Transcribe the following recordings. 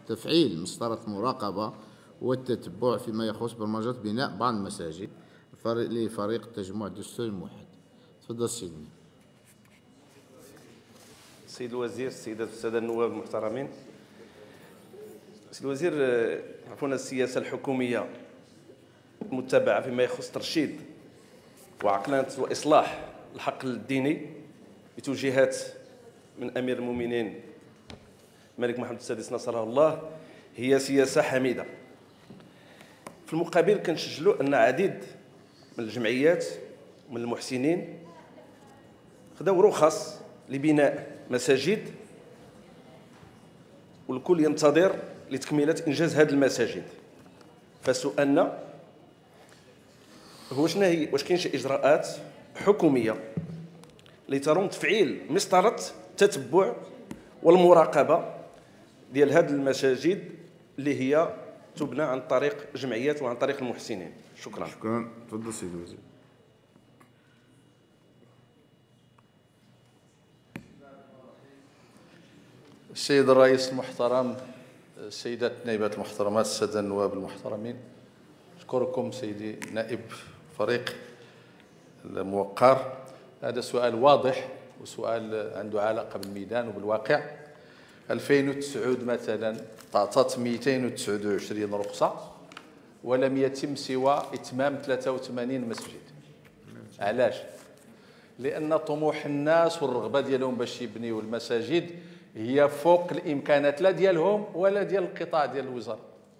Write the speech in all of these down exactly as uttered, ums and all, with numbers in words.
تفعيل مسطرة المراقبة والتتبع فيما يخص برمجة بناء بعض المساجد لفريق التجمع الدستوري الموحد. تفضل سيدنا. سيد الوزير، السيدات والسادة النواب المحترمين، سيد الوزير، عرفونا السياسة الحكومية المتبعة فيما يخص ترشيد وعقلنة وإصلاح الحق الديني بتوجيهات من أمير المؤمنين الملك محمد السادس نصره الله هي سياسة حميدة. في المقابل كنسجلوا أن عديد من الجمعيات ومن المحسنين خداو رخص لبناء مساجد، والكل ينتظر لتكملة إنجاز هذه المساجد. فسؤالنا هو شنو هي، واش كاين شي إجراءات حكومية لترم تفعيل مسطرة التتبع والمراقبة ديال هذه المساجد اللي هي تبنى عن طريق جمعيات وعن طريق المحسنين؟ شكرا. شكرا. تفضل سيدي الوزير. السيد الرئيس المحترم، السيدات النائبات المحترمات، السادة النواب المحترمين، أشكركم سيدي نائب فريق الموقر. هذا سؤال واضح وسؤال عنده علاقة بالميدان وبالواقع. ألفين وتسعة مثلا تعطت مئتين وتسعة وعشرين رخصة ولم يتم سوى إتمام ثلاثة وثمانين مسجد. علاش؟ لأن طموح الناس والرغبة ديالهم باش يبنيوا المساجد هي فوق الإمكانات لا ديالهم ولا ديال القطاع ديال الوزارة.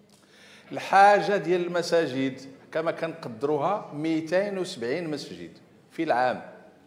الحاجة ديال المساجد كما كنقدروها مئتين وسبعين مسجد في العام،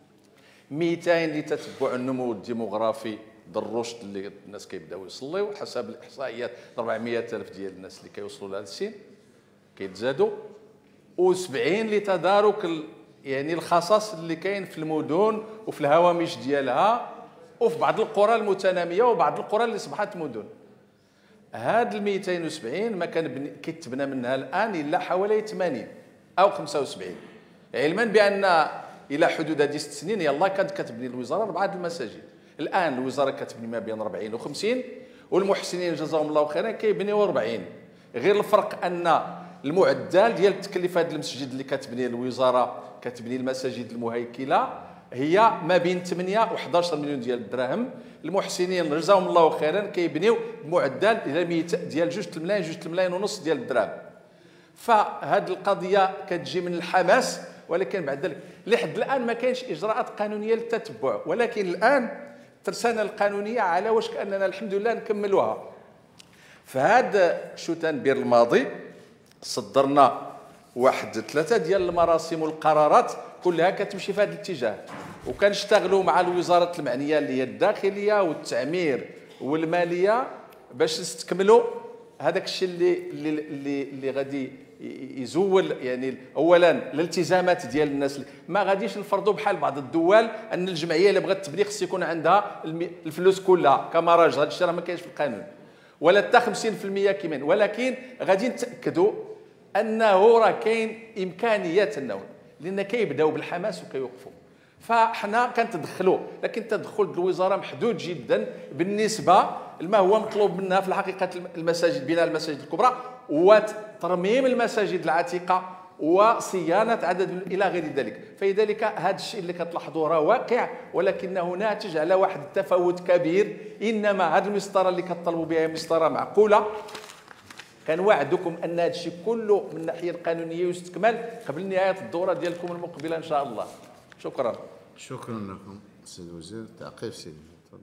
مئتين لتتبع النمو الديموغرافي ديال الرشد اللي الناس كيبداو يصليو حسب الاحصائيات أربعمئة ألف ديال الناس اللي كيوصلوا لهذا السن كيتزادوا، وسبعين لتدارك يعني الخصص اللي كاين في المدن وفي الهوامش ديالها وفي بعض القرى المتناميه وبعض القرى اللي اصبحت مدن. هاد ال مئتين وسبعين ما كان كيتبنى منها الان الا حوالي ثمانين او خمسة وسبعين، علما بان الى حدود هذه ست سنين يلا كانت كتبني الوزاره اربعه المساجد. الان الوزاره كتبني ما بين أربعين و خمسين، والمحسنين جزاهم الله خيرا كيبنيو أربعين. غير الفرق ان المعدل ديال تكلفه هذا المسجد اللي كتبني الوزاره كتبني المساجد المهيكله هي ما بين ثمانية و أحد عشر مليون ديال الدراهم. المحسنين جزاهم الله خيرا كيبنيو بمعدل الى مئة ديال جوج الملايين جوج الملايين ونص ديال الدراهم. فهاد القضيه كتجي من الحماس، ولكن بعد ذلك لحد الان ما كاينش اجراءات قانونيه للتتبع، ولكن الان الترسانه القانونيه على وشك اننا الحمد لله نكملوها. فهاد شتنبر الماضي صدرنا واحد ثلاثه ديال المراسم والقرارات كلها كتمشي في هذا الاتجاه، وكنشتغلوا مع الوزارات المعنيه اللي هي الداخليه والتعمير والماليه باش نستكملوا هذاك الشيء اللي اللي اللي غادي يزول يعني اولا الالتزامات ديال الناس. ما غاديش نفرضوا بحال بعض الدول ان الجمعيه اللي بغات تبني خص يكون عندها الفلوس كلها كما راجل. هذا الشيء راه ما كاينش في القانون، ولا حتى خمسين بالمئة كمان، ولكن غادي نتاكدوا انه راه كاين امكانيات انه لان كيبداو بالحماس وكيوقفوا. فاحنا كنتدخلوا، لكن التدخل الوزاره محدود جدا بالنسبه لما هو مطلوب منها في الحقيقه المساجد، بناء المساجد الكبرى وترميم المساجد العتيقه وصيانه عدد الى غير ذلك. فلذلك هذا الشيء اللي كتلاحظوه راه واقع، ولكنه ناتج على واحد التفاوت كبير. انما هذه المسطره اللي كطلبوا بها مسطره معقوله. كنوعدكم ان هذا الشيء كله من الناحيه القانونيه يستكمل قبل نهايه الدوره ديالكم المقبله ان شاء الله. شكرا. شكرا لكم سيد الوزير. تعقيب سيدي، تفضل.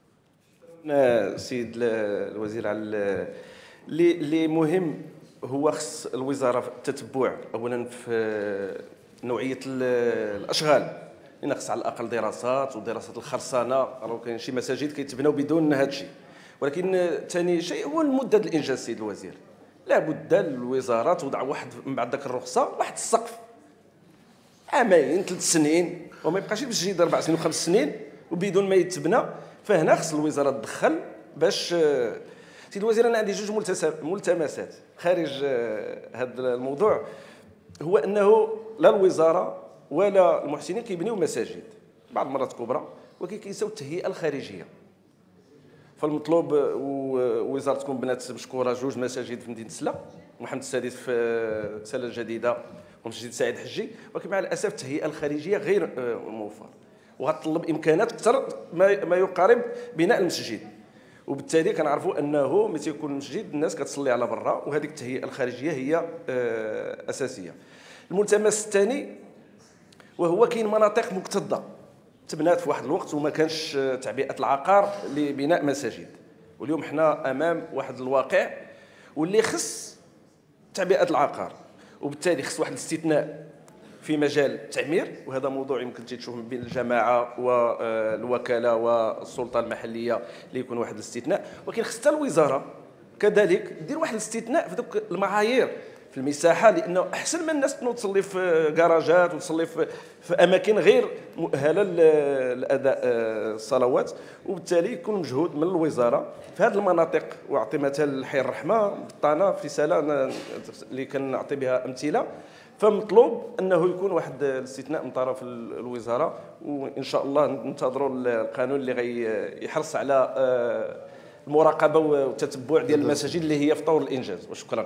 سيد الوزير، على اللي اللي مهم هو خص الوزاره في التتبع اولا في نوعيه الاشغال، لان خص على الاقل دراسات ودراسات الخرسانه. راه كاين شي مساجد كيتبناو بدون هذا الشيء. ولكن ثاني شيء هو المده الانجاز. سيد الوزير، لابد للوزاره توضع واحد من بعد ذاك الرخصه واحد السقف، عامين ثلاث سنين، وما يبقاش المسجد اربع سنين وخمس سنين وبدون ما يتبنى. فهنا خص الوزاره تدخل باش. سيد الوزير، انا عندي جوج ملتمسات خارج هذا الموضوع. هو انه لا الوزاره ولا المحسنين كيبنيو مساجد بعض المرات كبرى، ولكن كينساو التهيئه الخارجيه. فالمطلوب ووزارتكم بنات مشكوره جوج مساجد في مدينه سلا، محمد السادس في سلا الجديده ومسجد سعيد حجي، ولكن مع الاسف التهيئه الخارجيه غير موفره وغتطلب امكانات اكثر ما يقارب بناء المسجد، وبالتالي كنعرفوا انه ملي تيكون المسجد الناس كتصلي على برا، وهذيك التهيئه الخارجيه هي اساسيه. الملتمس الثاني وهو كاين مناطق مكتظه تبنات في واحد الوقت وما كانش تعبئه العقار لبناء مساجد، واليوم حنا امام واحد الواقع واللي خص تعبئه العقار، وبالتالي خص واحد الاستثناء في مجال التعمير، وهذا موضوع يمكن تشوف بين الجماعه والوكاله والسلطه المحليه اللي يكون واحد الاستثناء، ولكن خص حتى الوزاره كذلك دير واحد الاستثناء في ذوك المعايير في المساحه، لانه احسن من الناس تنوض تصلي في كراجات وتصلي في, في اماكن غير مؤهله لاداء الصلوات، وبالتالي يكون مجهود من الوزاره في هذه المناطق. واعطي مثال حي الرحمه، بطانه، في سلا اللي كنعطي بها امثله، فمطلوب انه يكون واحد الاستثناء من طرف الوزاره، وان شاء الله ننتظروا القانون اللي غيحرص على المراقبه والتتبع ديال المساجد اللي هي في طور الانجاز. وشكرا.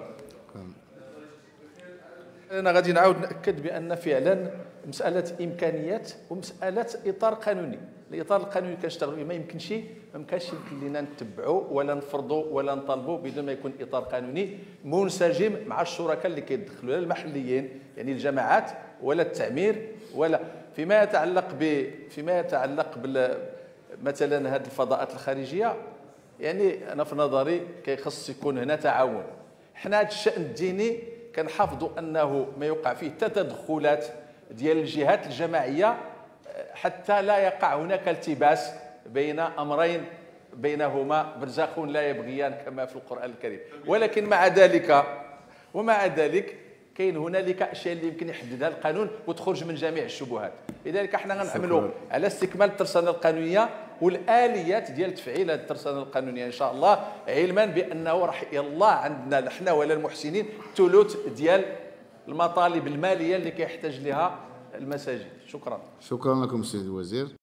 انا غادي نعاود ناكد بان فعلا مساله امكانيات ومساله اطار قانوني، الاطار القانوني كنشتغلوا به ما يمكنش ما يمكنش يمكن لنا نتبعوا ولا نفرضوا ولا نطالبوا بدون ما يكون اطار قانوني منسجم مع الشركاء اللي كيدخلوا، لا المحليين يعني الجماعات ولا التعمير، ولا فيما يتعلق ب فيما يتعلق بال مثلا هذه الفضاءات الخارجيه. يعني انا في نظري كيخص يكون هنا تعاون. حنا هذا الشان الديني كنحافظوا انه ما يوقع فيه تدخلات ديال الجهات الجماعيه حتى لا يقع هناك التباس بين امرين بينهما برزخ لا يبغيان كما في القران الكريم. ولكن مع ذلك ومع ذلك كاين هنالك اشياء اللي يمكن يحددها القانون وتخرج من جميع الشبهات. لذلك احنا غنعملوا على استكمال الترسانه القانونيه والاليات ديال تفعيل هذه الترسانه القانونيه ان شاء الله، علما بانه راح يلا عندنا حنا ولا المحسنين ثلث ديال المطالب الماليه اللي كيحتاج لها المساجد. شكرا. شكرا لكم سيد الوزير.